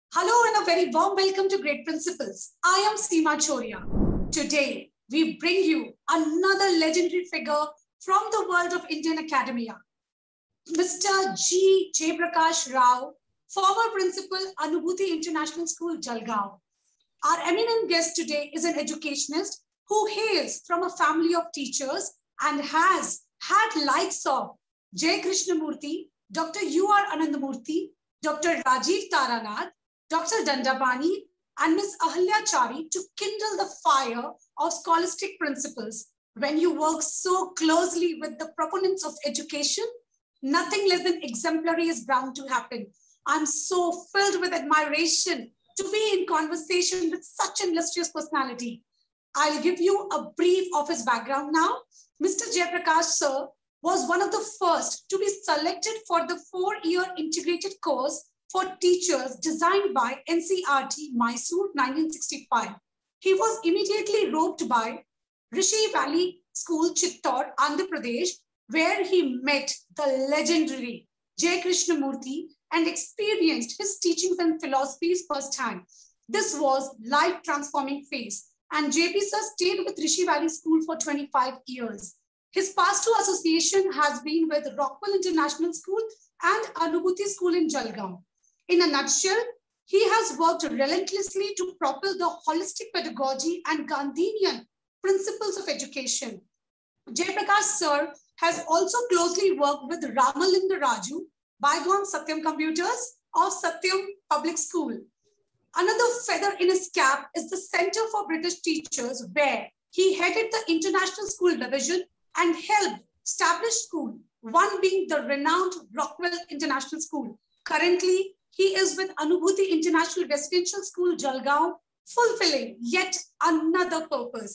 Hello and a very warm welcome to Great Principles. I am Seema Choria. Today, we bring you another legendary figure from the world of Indian academia, Mr. G. Jayaprakash Rao, former principal, Anubhuti International School, Jalgaon. Our eminent guest today is an educationist who hails from a family of teachers and has had likes of J. Krishnamurthy, Dr. U.R. Anandamurthy, Dr. Rajiv Taranath, Dr. Dandapani, and Ms. Ahalya Chari to kindle the fire of scholastic principles. When you work so closely with the proponents of education, nothing less than exemplary is bound to happen. I'm so filled with admiration to be in conversation with such an illustrious personality. I'll give you a brief of his background now. Mr. Jayaprakash sir was one of the first to be selected for the 4-year integrated course for teachers designed by NCERT, Mysore, 1965. He was immediately roped by Rishi Valley School, Chittor, Andhra Pradesh, where he met the legendary J. Krishnamurthy and experienced his teachings and philosophies firsthand. This was life-transforming phase, and JP sir stayed with Rishi Valley School for 25 years. His past two association has been with Rockwell International School and Anubhuti School in Jalgaon. In a nutshell, he has worked relentlessly to propel the holistic pedagogy and Gandhian principles of education. Jayaprakash sir has also closely worked with Ramalinga Raju, bygone Satyam Computers of Satyam Public School. Another feather in his cap is the Center for British Teachers, where he headed the International School Division and helped establish school, one being the renowned Rockwell International School. Currently, he is with Anubhuti International Residential School, Jalgaon, fulfilling yet another purpose.